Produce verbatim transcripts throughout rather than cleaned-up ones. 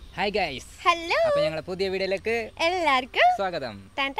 Hi guys. Hello. അപ്പോൾ ഞങ്ങളുടെ പുതിയ വീഡിയോയിലേക്ക് എല്ലാവർക്കും സ്വാഗതം.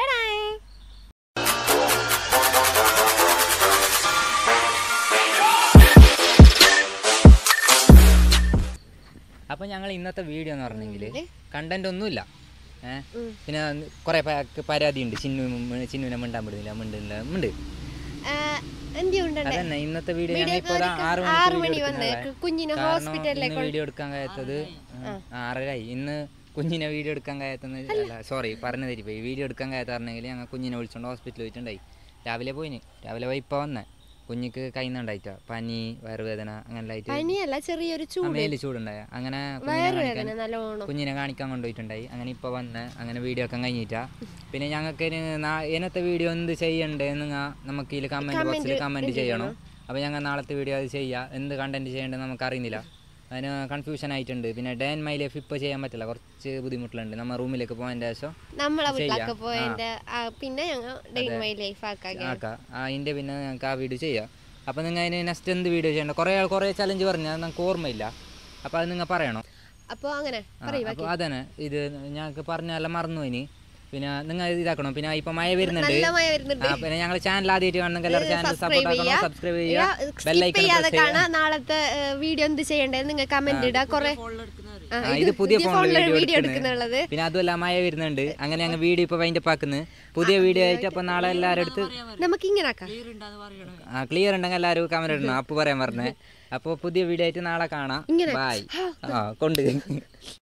അപ്പോൾ ഞങ്ങൾ ഇന്നത്തെ വീഡിയോ എന്ന് പറഞ്ഞെങ്കിൽ കണ്ടന്റ് ഒന്നുമില്ല. ഏഹ് പിന്നെ കുറേ പരാതി ഉണ്ട്. ചിന്നു ചിന്നുവിനെ മിണ്ടാൻ വിടുന്നില്ല മിണ്ടില്ല മിണ്ട് അതന്നെ ഇന്നത്തെ വീഡിയോ ഞങ്ങൾ ഇപ്പോൾ ആറ് മണി വീഡിയോ എടുക്കാൻ കഴിയാത്തത് ആറരായി. ഇന്ന് കുഞ്ഞിനെ വീഡിയോ എടുക്കാൻ കഴിയാത്തല്ല സോറി പറഞ്ഞു തരിപ്പോയി. വീഡിയോ എടുക്കാൻ കഴിയാത്ത പറഞ്ഞെങ്കിൽ ഞങ്ങൾ കുഞ്ഞിനെ വിളിച്ചോണ്ട് ഹോസ്പിറ്റലിൽ പോയിട്ടുണ്ടായി. രാവിലെ പോയിന് രാവിലെ പോയി ഇപ്പോൾ വന്നേ. കുഞ്ഞിക്ക് കൈന്നുണ്ടായിട്ടാ പനി വയറുവേദന അങ്ങനെ മേല് ചൂടുണ്ടായ അങ്ങനെ കുഞ്ഞിനെ കാണിക്കാൻ കൊണ്ടുപോയിട്ടുണ്ടായി. അങ്ങനെ ഇപ്പൊ വന്ന് അങ്ങനെ വീഡിയോ ഒക്കെ കഴിഞ്ഞിട്ടാ. പിന്നെ ഞങ്ങൾക്ക് ഇന്നത്തെ വീഡിയോ എന്ത് ചെയ്യണ്ടേ എന്ന് നമുക്ക് ഇതിൽ കമന്റ് ബോക്സിൽ കമന്റ് ചെയ്യണം. അപ്പൊ ഞങ്ങൾ നാളത്തെ വീഡിയോ അത് ചെയ്യാം. എന്ത് കണ്ടന്റ് ചെയ്യേണ്ടത് നമുക്ക് അറിയുന്നില്ല. അതിന് കൺഫ്യൂഷൻ ആയിട്ടുണ്ട്. പിന്നെ ഡേ ആൻഡ് മൈ ലൈഫ് ഇപ്പൊ ചെയ്യാൻ പറ്റില്ല, കുറച്ച് ബുദ്ധിമുട്ടുണ്ട്. നമ്മൾ റൂമിലേക്ക് പോയതിന്റെ ശേഷം ആക്കാം. അതിന്റെ പിന്നെ ഞങ്ങൾക്ക് ആ വീഡിയോ ചെയ്യാം. അപ്പൊ നിങ്ങൾ അതിന് നെക്സ്റ്റ് എന്ത് വീഡിയോ ചെയ്യണ്ട? കുറെ കുറെ ചലഞ്ച് പറഞ്ഞാൽ നമുക്ക് ഓർമ്മയില്ല. അപ്പൊ അത് നിങ്ങൾ പറയണം. അപ്പൊ അതന്നെ ഇത് ഞങ്ങൾക്ക് പറഞ്ഞാലും മറന്നു ഇനി. പിന്നെ നിങ്ങൾ ഇതാക്കണം. പിന്നെ ഇപ്പൊ മഴ വരുന്നുണ്ട്. പിന്നെ ഞങ്ങൾ ചാനൽ ആദ്യമായിട്ട് കാണുന്നെങ്കിൽ എല്ലാവരും ചാനൽ സപ്പോർട്ട് ആക്കണം, സബ്സ്ക്രൈബ് ചെയ്യുക, ബെല്ലൈക്കൺ നാളത്തെ വീഡിയോ എന്ത് ചെയ്യണ്ടേ നിങ്ങൾ കമന്റ് ഇടുക. കുറെ ഇത് പുതിയ ഫോണിൽ വീഡിയോ എടുക്കുന്നുള്ളത്. പിന്നെ അതുമല്ല മഴ വരുന്നുണ്ട്. അങ്ങനെ ഞങ്ങൾ വീഡിയോ ഇപ്പൊ വൈൻഡപ്പ് ആക്കുന്നത് പുതിയ വീഡിയോ ആയിട്ട്. അപ്പൊ നാളെ എല്ലാവരും അടുത്ത് നമുക്ക് ഇങ്ങനെ ആ ക്ലിയർ ഉണ്ടെങ്കിൽ എല്ലാവരും കമന്റ് ഇടണം. അപ്പൊ പറയാൻ പറഞ്ഞേ. അപ്പൊ പുതിയ വീഡിയോ ആയിട്ട് നാളെ കാണാം. ബൈ. ആ കൊണ്ട്